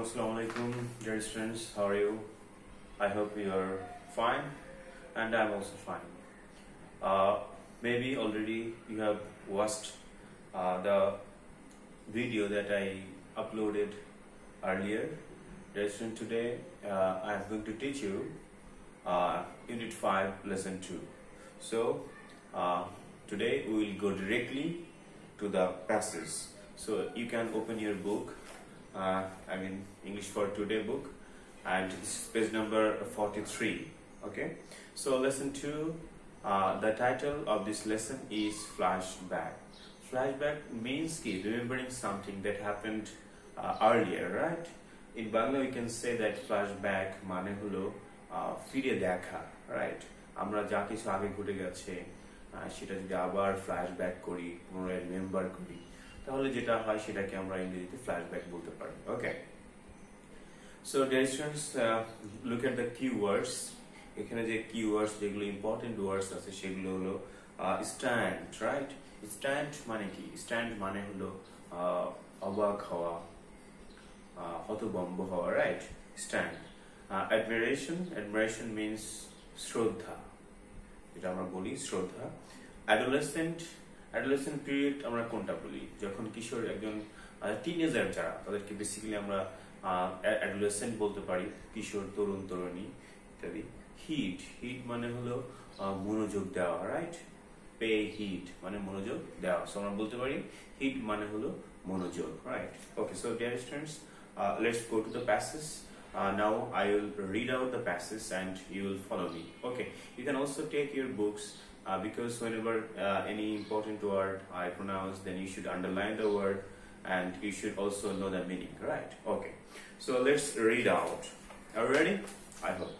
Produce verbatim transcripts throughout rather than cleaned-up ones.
Assalamu alaikum, dear students. How are you? I hope you are fine, and I'm also fine. Uh, maybe already you have watched uh, the video that I uploaded earlier. Dear student, today uh, I am going to teach you uh, Unit five, Lesson two. So uh, today we will go directly to the passage. So you can open your book. Uh, I mean English for Today book, and it's page number forty-three. Okay, so lesson two, uh, the title of this lesson is flashback. Flashback means ki remembering something that happened uh, earlier, right? In Bangla we can say that flashback মানে হলো ফিরে দেখা, right? আমরা যা কিছু আগে ঘটে গেছে সেটা যদি আবার ফ্ল্যাশব্যাক করি, পুনরায় রিমেম্বার করি, তাহলে যেটা হয় সেটাকে আমরা ইংরেজিতে ফ্ল্যাশব্যাক বলতে পারি। Okay, so dear students, look at the keywords. এখানে যে কিওয়ার্ডস, যেগুলো ইম্পর্টেন্ট ওয়ার্ডস আছে সেগুলো হলো স্ট্যান্ড, রাইট? স্ট্যান্ড মানে কি? স্ট্যান্ড মানে হলো অবাক হওয়া, হতভম্ব হওয়া, right? Stunned. Admiration, admiration means শ্রদ্ধা, যেটা আমরা বলি শ্রদ্ধা। অ্যাডোলেসেন্ট, অ্যাডোলেসেন্ট পিরিয়ড আমরা কোনটা বলি? যখন কিশোর, একজন টিনেজার যারা, তাদেরকে বেসিক্যালি আমরা অ্যাডোলেসেন্ট বলতে পারি, কিশোর, তরুণ, তরুণী ইত্যাদি। হিট, হিট মানে হলো মনোযোগ দেওয়া, রাইট? পে হিট মানে মনোযোগ দেওয়া, সো আমরা বলতে পারি হিট মানে হলো মনোযোগ, right? Okay, so dear students, let's go to the passage. Uh, now I will read out the passage and you will follow me. Okay, you can also take your books uh, because whenever uh, any important word I pronounce, then you should underline the word and you should also know the meaning, right? Okay, so let's read out. Are you ready? I hope.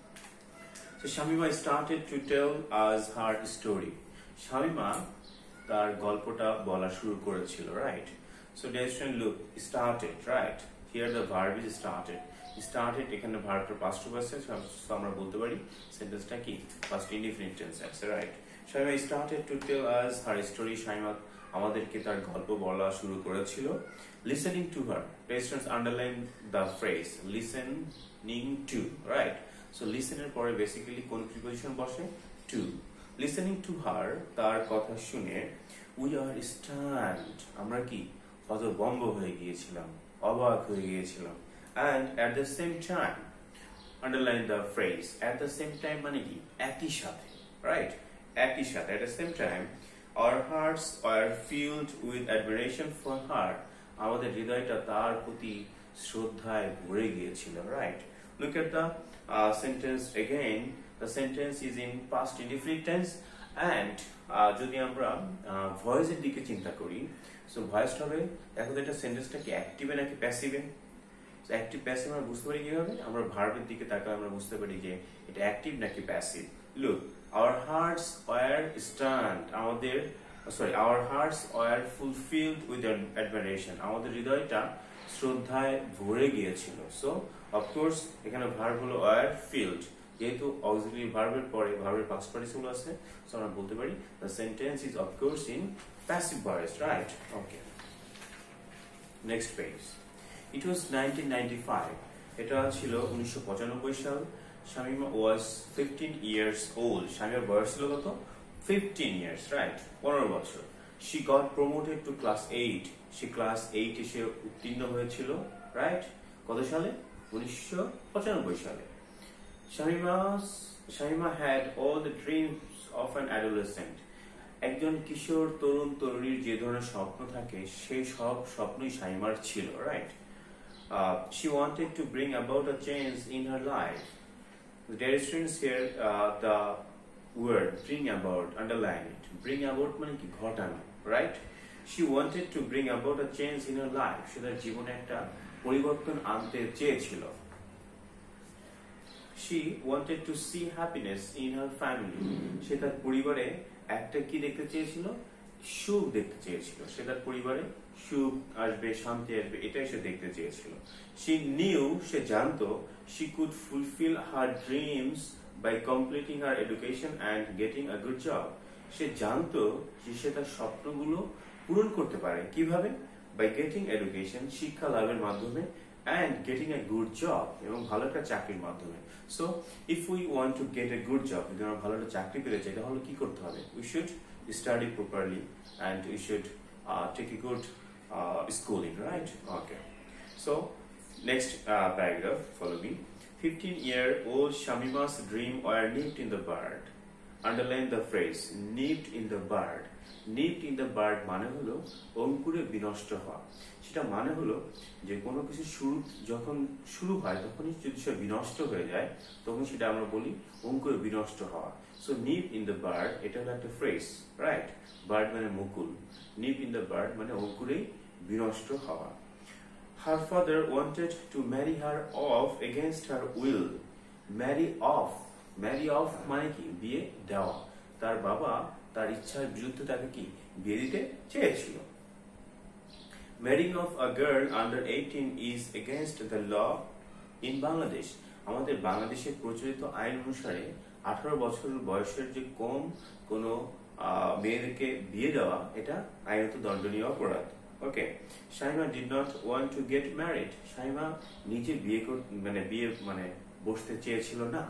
So Shamima started to tell us her story. Shamima তার গল্পটা বলা শুরু করেছিল, right? So dear student, look, started, right? Here the verb is started. Started এখানে ভার্বটার past tense আছে, so আমরা বলতে পারি সেন্টেন্সটা কি past indefinite tense আছে, right? Shamima started to tell us her story. Shamima আমাদেরকে তার গল্প বলা শুরু করেছিল। Listening to her, please underline the phrase listening to, right? So listen এর পরে বেসিক্যালি কোন প্রিপোজিশন বসে? to. Listening to her, তার কথা শুনে we are stunned, আমরা কি হতভম্ব হয়ে গিয়েছিলাম, অবাক হয়ে গিয়েছিলাম। And at the same time, underline the phrase at the same time মানে কি? একই সাথে, right? একই সাথে, at the same time our hearts are filled with admiration for her, আমাদের হৃদয়টা তার প্রতি শ্রদ্ধায় ভরে গিয়েছিল, right? Look at the uh, sentence again. The sentence is in past indefinite tense and uh, যদি আমরা ভয়েসের দিকে চিন্তা করি, সো ভয়েস হবে, দেখো এটা সেন্টেন্সটা কি অ্যাক্টিভে নাকি প্যাসিভে? অ্যাক্টিভ প্যাসিভ আমরা বুঝতে পারি কিভাবে? আমরা ভার্বের দিকে তাকালে আমরা বুঝতে পারি যে এটা অ্যাক্টিভ নাকি passive. Look, our hearts were stunned, আমাদের sorry our hearts were fulfilled with admiration, আমাদের হৃদয়টা শ্রদ্ধায় ভরে গিয়েছিল। সো অফকোর্স এখানে ভার্ব হলো ওয়ার ফিল্ড, যেহেতু অক্সিলারি ভার্বের পরে ভার্বের পাস্ট পার্টিসিপল আছে, সো আমরা বলতে পারি the sentence is of course in passive voice, right? Okay, next page. It was nineteen ninety-five. এটা ছিল উনিশশো পঁচানব্বই সাল। Shamima was fifteen years old. শামিমার বয়স ছিল কত? fifteen years, right? পনেরো বছর। She got promoted to class eight. She class eight এসে উত্তীর্ণ হয়েছিল, right? কত সালে? উনিশশো পঁচানব্বই সালে। Shamima Shamima had all the dreams of an adolescent. একজন কিশোর, তরুণ, তরুণীর যে ধরনের স্বপ্ন থাকে সেই সব স্বপ্নই শামিমার ছিল, right? Uh, she wanted to bring about a change in her life. There is students here, uh, the word bring about, underline it. Bring about মানে কি? ঘটানো, right? She wanted to bring about a change in her life. সে তার জীবনে একটা পরিবর্তন আনতে চেয়েছিল। She wanted to see happiness in her family. সে তার পরিবারে একটা কি দেখতে চেয়েছিল? সুখ দেখতে চেয়েছিল। সে তার পরিবারে সুখ আসবে, শান্তি আসবে, এটাই সে দেখতে চেয়েছিল। She knew, সে জানতো, she could fulfill her dreams by completing her education and getting a good job. সে জানতো যে সে তার স্বপ্নগুলো পূরণ করতে পারে কিভাবে? By getting education, শিক্ষা লাভের মাধ্যমে, and getting a good job এবং ভালো একটা চাকরির মাধ্যমে। So if we want to get a good job, যদি আমরা ভালো একটা চাকরি পেতে চাই তাহলে কি করতে হবে? We should study properly and we should uh, take a good uh, schooling, right? Okay. So next uh, paragraph, follow me. fifteen year old Shamima's dream were nipped in the bud. Underline the phrase nipped in the bud. Nipped in the bud মানে হলো অঙ্কুরে বিনষ্ট হওয়া। সেটা মানে হলো যে কোনো কিছু শুরু যখন শুরু হয় তখনই যদি সে বিনষ্ট হয়ে যায় তখন সেটা আমরা বলি অঙ্কুরে বিনষ্ট হওয়া। So nip in the bird এটা হলো একটা ফ্রেজ, রাইট? বার্ড মানে মুকুল, নিপ ইন দ্য বার্ড মানে অঙ্কুরেই বিনষ্ট হওয়া। Her father wanted to marry her off against her will. Marry off, marry off মানে কি? বিয়ে দেওয়া। তার বাবা তার ইচ্ছার বিরুদ্ধে তাকে কি বিয়ে দিতে চেয়েছিল। Marrying off a girl under eighteen is against the law in Bangladesh. আমাদের বাংলাদেশে প্রচলিত আইন অনুসারে আঠারো বছর বয়সের যে কম কোনো মেয়েদেরকে বিয়ে দেওয়া এটা আইনত দণ্ডনীয় অপরাধ। ওকে, শাইমা did not want to get married. শাইমা নিজে বিয়ে মানে বিয়ে মানে বসতে চেয়েছিল না।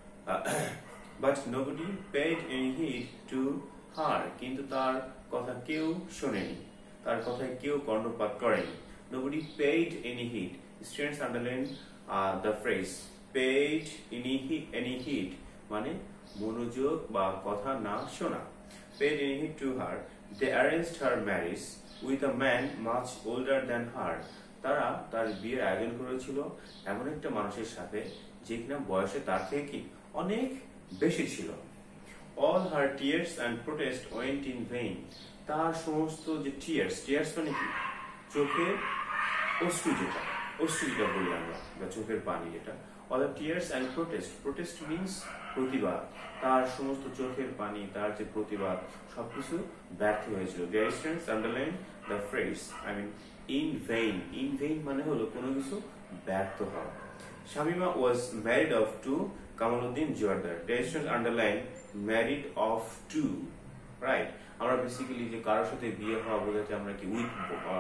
But nobody paid any heed to her. কিন্তু তার কথা কেউ শোনেনি, তার কথায় কেউ কর্ণপাত করেনি। Nobody paid any heed. Students underline uh, the phrase paid any heed, any heed মানে মনোযোগ বা কথা না শোনা। Paid any heed to her. They arranged her marriage with a man much older than her. তারা তার বিয়ের আয়োজন করেছিল এমন একটা মানুষের সাথে যে কিনা বয়সে তার থেকে কি অনেক বেশি ছিল। All her tears and protest went in vain. তার সমস্ত যে tears, tears মানে কি? চোখের অশ্রু, যেটা অশ্রু যেটা বলি আমরা, বা চোখের পানি যেটা। All her tears and protest, protest means প্রতিবাদ। তার সমস্ত চোখের পানি, তার যে প্রতিবাদ সবকিছু ব্যর্থ হয়েছিল। Dear students, underline the phrase, I mean in vain. In vain মানে হলো কোনো কিছু ব্যর্থ হওয়া। Shamima was married off to Kamaluddin Jordar. Dear students, underline married off to, right? আমরা বেসিক্যালি যে কারোর সাথে বিয়ে হওয়া বোঝাতে আমরা কি উইথ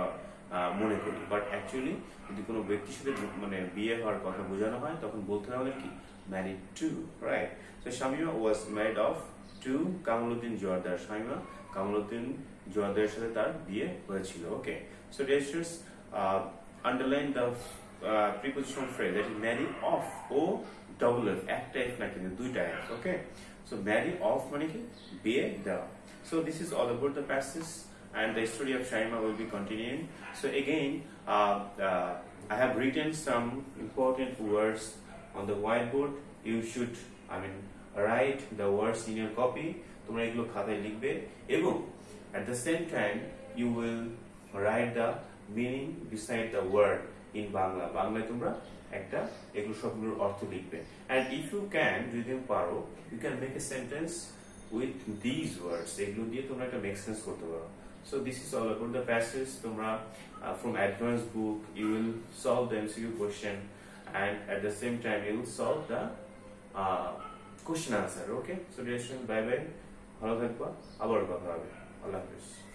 মনে করি, বাট অ্যাকচুয়ালি যদি কোনো ব্যক্তির সাথে মানে বিয়ে হওয়ার কথা বোঝানো হয় তখন বলতে হবে কি married to, right? So Shamima was married off to Kamaluddin Joardar. Shamima Kamaluddin জোয়ারদারের সাথে তার বিয়ে হয়েছিল। Okay, so dear students, underline the preposition phrase, that is marry off, O double F, একটা এফ না কিন্তু দুইটা F. Okay, so marry off মানে কি বিয়ে দেওয়া। So this is all about the passage, and the story of Shaima will be continuing. So again, uh, uh, I have written some important words on the whiteboard. You should, I mean, write the words in your copy. তোমরা এগুলো খাতায় লিখবে এবং at the same time you will write the meaning beside the word in Bangla. বাংলায় তোমরা একটা এগুলো সবগুলোর অর্থ লিখবে। And if you can, যদি তুমি পারো, you can make a sentence with these words. এগুলো দিয়ে তোমরা একটা make sense করতে পারো। So this is all about the passage. তোমরা uh, from advanced book you will solve the M C Q question, and at the same time you will solve the uh, question answer. Okay, so dear students, bye bye, ভালো থাকবা, আবার কথা হবে, আল্লাহ হাফেজ।